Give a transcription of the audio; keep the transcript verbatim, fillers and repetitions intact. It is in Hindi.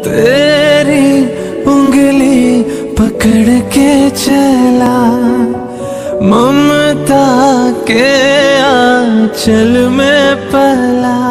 तेरी उंगली पकड़ के चला, ममता के आंचल में पला।